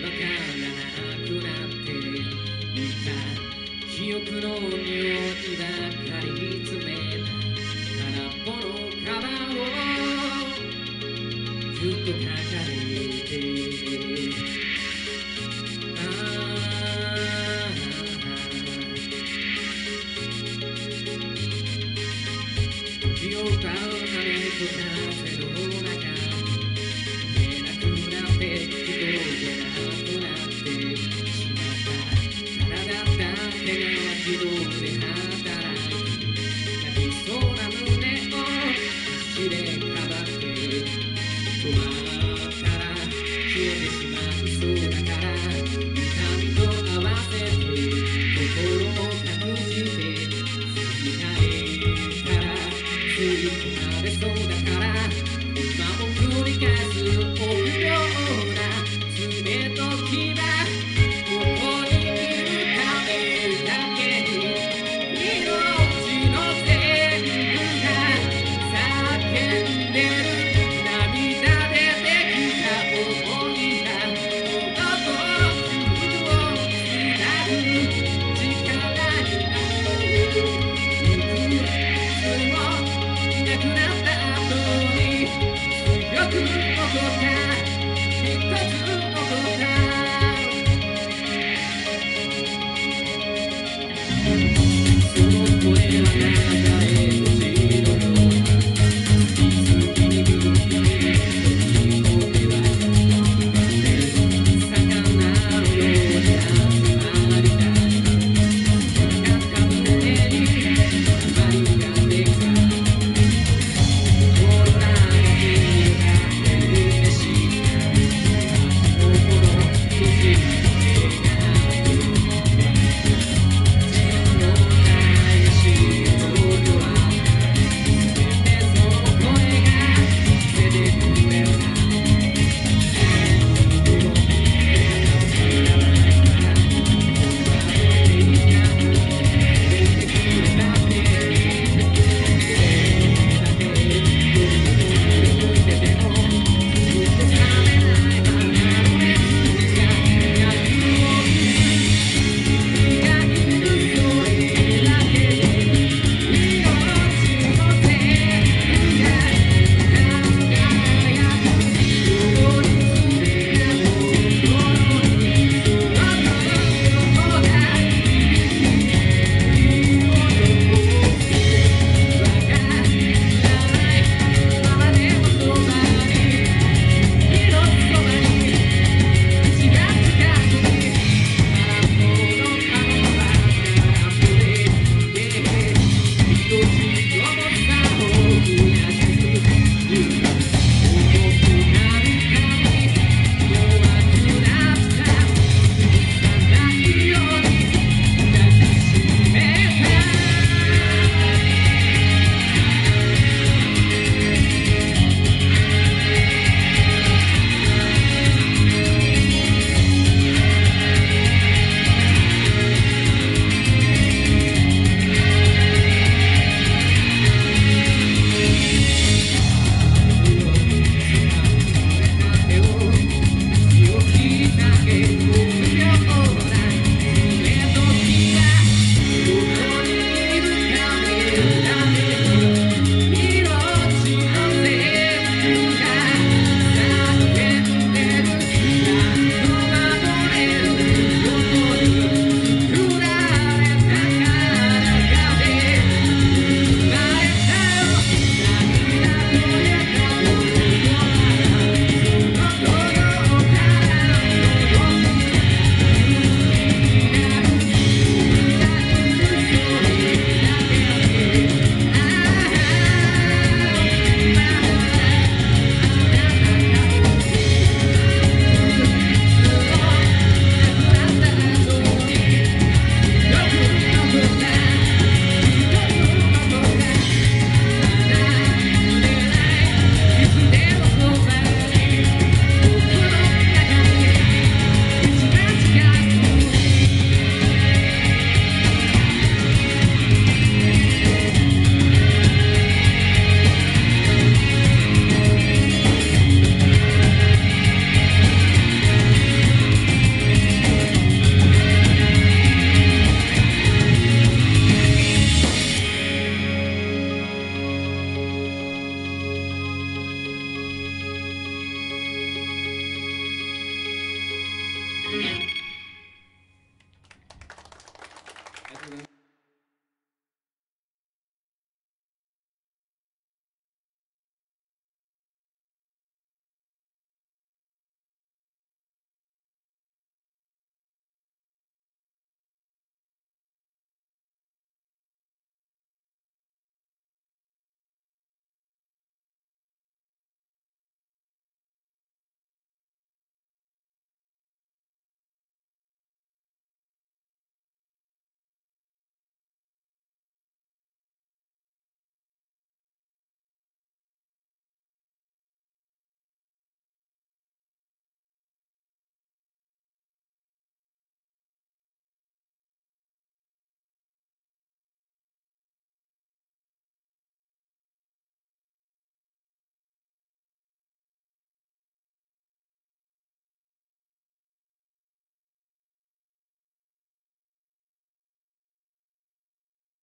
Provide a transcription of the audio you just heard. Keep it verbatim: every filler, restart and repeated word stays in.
わからなくなっていた記憶の匂いばかり詰めた空っぽのカバンをずっと抱えてああ時を奪う雨と風の中見えなくなって人気なくなってしまった体だけが自動で働き泣きそうな胸を足でかばって止まったら消えてしまいそうだから痛みと合わせて心を隠して過ぎたいから吸い込まれそうだから今も繰り返す追うような爪と牙ここにいるためだけに命の全部が叫んでる涙でできた想いがこの僕をつなぐ力になるいつもなくなった後に強く残った一つ